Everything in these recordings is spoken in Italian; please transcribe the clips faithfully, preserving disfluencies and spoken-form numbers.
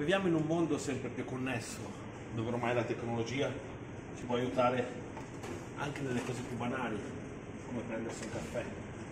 Viviamo in un mondo sempre più connesso, dove ormai la tecnologia ci può aiutare anche nelle cose più banali, come prendersi un caffè.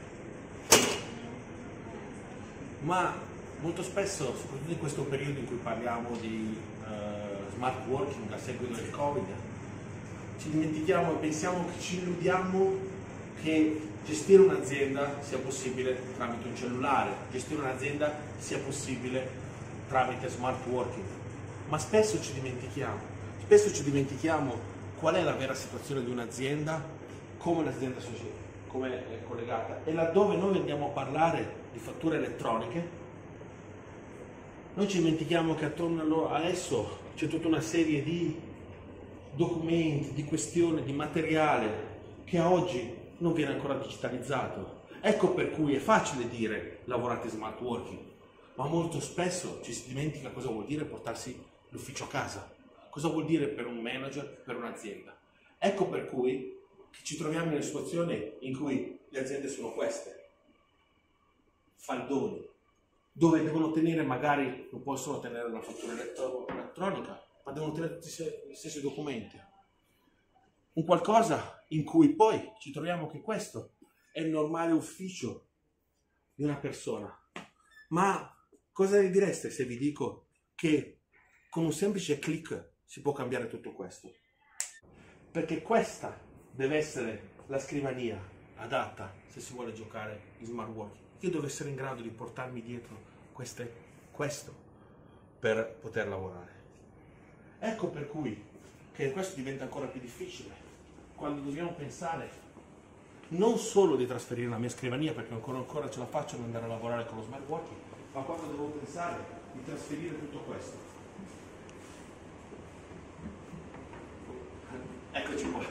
Ma molto spesso, soprattutto in questo periodo in cui parliamo di uh, smart working a seguito del Covid, ci dimentichiamo e pensiamo che ci illudiamo che gestire un'azienda sia possibile tramite un cellulare, gestire un'azienda sia possibile tramite smart working, ma spesso ci dimentichiamo, spesso ci dimentichiamo qual è la vera situazione di un'azienda, come l'azienda come è collegata, e laddove noi andiamo a parlare di fatture elettroniche, noi ci dimentichiamo che attorno a esso c'è tutta una serie di documenti, di questioni, di materiale che a oggi non viene ancora digitalizzato. Ecco per cui è facile dire lavorate smart working, ma molto spesso ci si dimentica cosa vuol dire portarsi l'ufficio a casa, cosa vuol dire per un manager, per un'azienda. Ecco per cui ci troviamo nelle situazioni in cui le aziende sono queste, faldoni, dove devono tenere, magari non possono tenere una fattura elettro elettronica, ma devono tenere tutti gli stessi documenti. Un qualcosa in cui poi ci troviamo che questo è il normale ufficio di una persona. Ma cosa ne direste se vi dico che con un semplice click si può cambiare tutto questo? Perché questa deve essere la scrivania adatta se si vuole giocare in smart working. Io devo essere in grado di portarmi dietro queste, questo per poter lavorare. Ecco per cui che questo diventa ancora più difficile quando dobbiamo pensare non solo di trasferire la mia scrivania, perché ancora ancora ce la faccio ad andare a lavorare con lo smart working, ma quando devo pensare di trasferire tutto questo. Eccoci qua.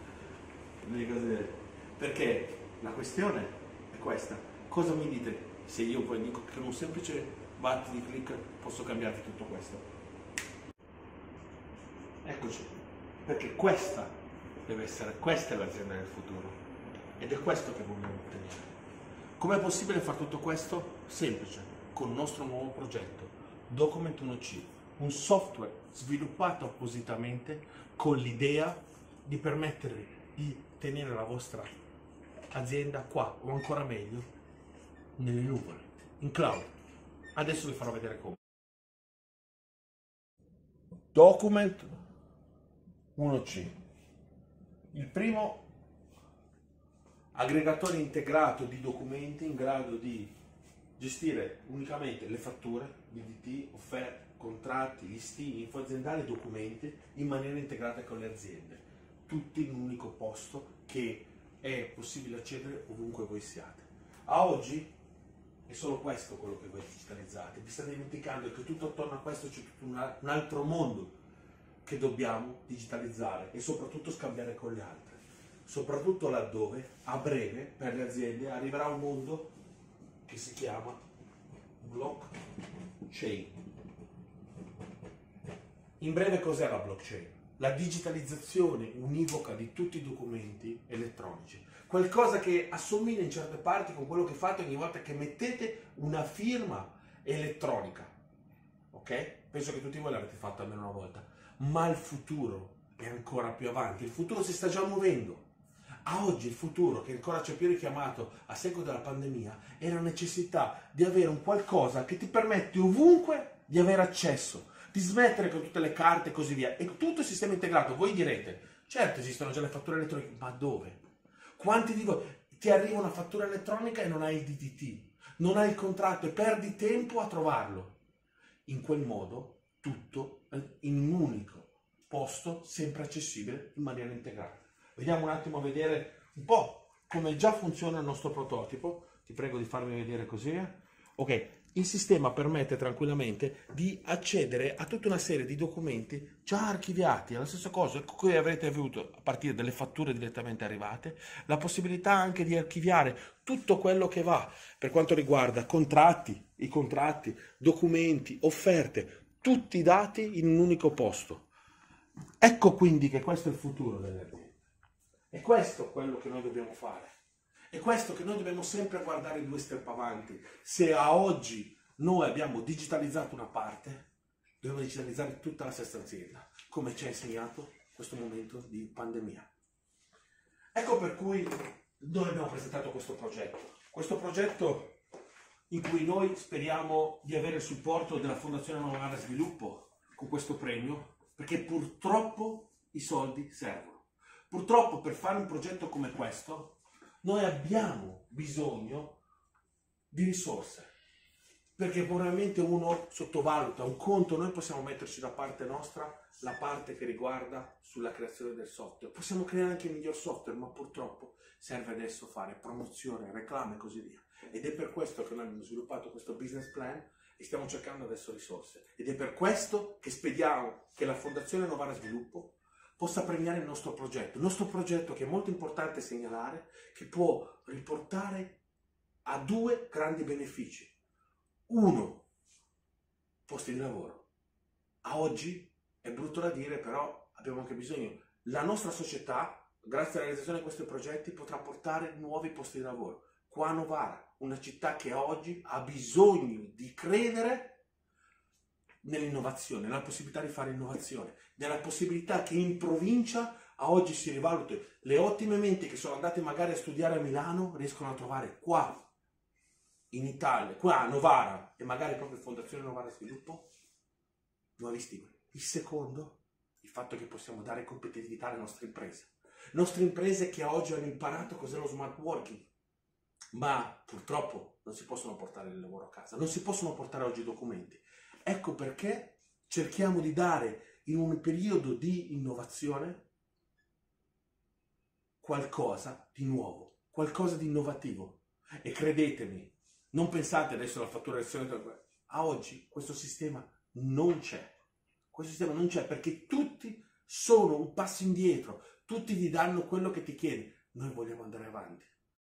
Perché la questione è questa. Cosa mi dite se io poi dico che con un semplice batti di click posso cambiarti tutto questo? Eccoci. Perché questa deve essere, questa è l'azienda del futuro. Ed è questo che vogliamo ottenere. Com'è possibile fare tutto questo? Semplice, con il nostro nuovo progetto, Document uno C, un software sviluppato appositamente con l'idea di permettervi di tenere la vostra azienda qua, o ancora meglio, nelle nuvole, in cloud. Adesso vi farò vedere come. Document uno C, il primo aggregatore integrato di documenti in grado di gestire unicamente le fatture, B D T, offerte, contratti, listini, info aziendali e documenti in maniera integrata con le aziende, tutti in un unico posto che è possibile accedere ovunque voi siate. A oggi è solo questo quello che voi digitalizzate, vi state dimenticando che tutto attorno a questo c'è tutto un altro mondo che dobbiamo digitalizzare e soprattutto scambiare con gli altri. Soprattutto laddove a breve per le aziende arriverà un mondo che si chiama blockchain. In breve cos'è la blockchain? La digitalizzazione univoca di tutti i documenti elettronici. Qualcosa che assomiglia in certe parti con quello che fate ogni volta che mettete una firma elettronica. Ok? Penso che tutti voi l'avete fatto almeno una volta. Ma il futuro è ancora più avanti. Il futuro si sta già muovendo. A oggi il futuro, che ancora c'è più richiamato a seguito della pandemia, è la necessità di avere un qualcosa che ti permette ovunque di avere accesso, di smettere con tutte le carte e così via. E tutto il sistema integrato. Voi direte, certo esistono già le fatture elettroniche, ma dove? Quanti di voi ti arriva una fattura elettronica e non hai il D D T, non hai il contratto e perdi tempo a trovarlo? In quel modo tutto in un unico posto, sempre accessibile in maniera integrata. Vediamo un attimo a vedere un po' come già funziona il nostro prototipo. Ti prego di farmi vedere così. Ok, il sistema permette tranquillamente di accedere a tutta una serie di documenti già archiviati. È la stessa cosa, qui avrete avuto a partire dalle fatture direttamente arrivate, la possibilità anche di archiviare tutto quello che va per quanto riguarda contratti, i contratti, documenti, offerte, tutti i dati in un unico posto. Ecco quindi che questo è il futuro delle aziende. E questo è quello che noi dobbiamo fare. È questo che noi dobbiamo sempre guardare due step avanti. Se a oggi noi abbiamo digitalizzato una parte, dobbiamo digitalizzare tutta la stessa azienda, come ci ha insegnato questo momento di pandemia. Ecco per cui noi abbiamo presentato questo progetto. Questo progetto in cui noi speriamo di avere il supporto della Fondazione Novara Sviluppo con questo premio, perché purtroppo i soldi servono. Purtroppo per fare un progetto come questo noi abbiamo bisogno di risorse, perché probabilmente uno sottovaluta un conto, noi possiamo metterci da parte nostra la parte che riguarda sulla creazione del software, possiamo creare anche il miglior software, ma purtroppo serve adesso fare promozione, reclame e così via. Ed è per questo che noi abbiamo sviluppato questo business plan e stiamo cercando adesso risorse. Ed è per questo che speriamo che la Fondazione Novara Sviluppo possa premiare il nostro progetto. Il nostro progetto, che è molto importante segnalare, che può riportare a due grandi benefici. Uno, posti di lavoro. A oggi è brutto da dire, però abbiamo anche bisogno. La nostra società, grazie alla realizzazione di questi progetti, potrà portare nuovi posti di lavoro. Qua a Novara, una città che oggi ha bisogno di credere nell'innovazione, nella possibilità di fare innovazione, nella possibilità che in provincia a oggi si rivaluti. Le ottime menti che sono andate magari a studiare a Milano riescono a trovare qua in Italia, qua a Novara e magari proprio Fondazione Novara Sviluppo, nuovi stimoli. Il secondo, il fatto che possiamo dare competitività alle nostre imprese. Nostre imprese che oggi hanno imparato cos'è lo smart working, ma purtroppo non si possono portare il lavoro a casa, non si possono portare oggi i documenti. Ecco perché cerchiamo di dare in un periodo di innovazione qualcosa di nuovo, qualcosa di innovativo. E credetemi, non pensate adesso alla fatturazione, a oggi questo sistema non c'è. Questo sistema non c'è perché tutti sono un passo indietro, tutti ti danno quello che ti chiedi. Noi vogliamo andare avanti.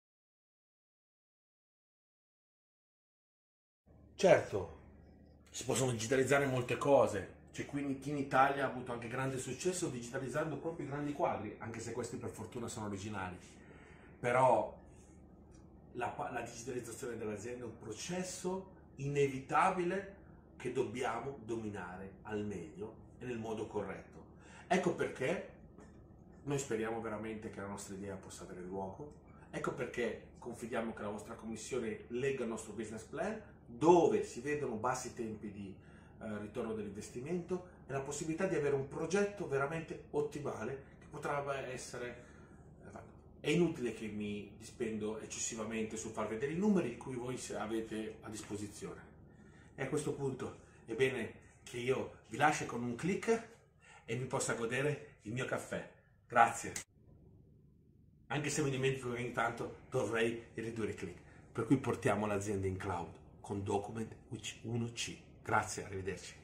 Certo, si possono digitalizzare molte cose. C'è quindi chi in Italia ha avuto anche grande successo digitalizzando proprio i grandi quadri, anche se questi per fortuna sono originali. Però la, la digitalizzazione dell'azienda è un processo inevitabile che dobbiamo dominare al meglio e nel modo corretto. Ecco perché noi speriamo veramente che la nostra idea possa avere luogo. Ecco perché confidiamo che la vostra commissione legga il nostro business plan, dove si vedono bassi tempi di eh, ritorno dell'investimento e la possibilità di avere un progetto veramente ottimale che potrebbe essere... È inutile che mi dispendo eccessivamente sul far vedere i numeri di cui voi avete a disposizione. E a questo punto è bene che io vi lasci con un click e mi possa godere il mio caffè. Grazie. Anche se mi dimentico che ogni tanto dovrei ridurre i click. Per cui portiamo l'azienda in cloud con Document uno C. Grazie, arrivederci.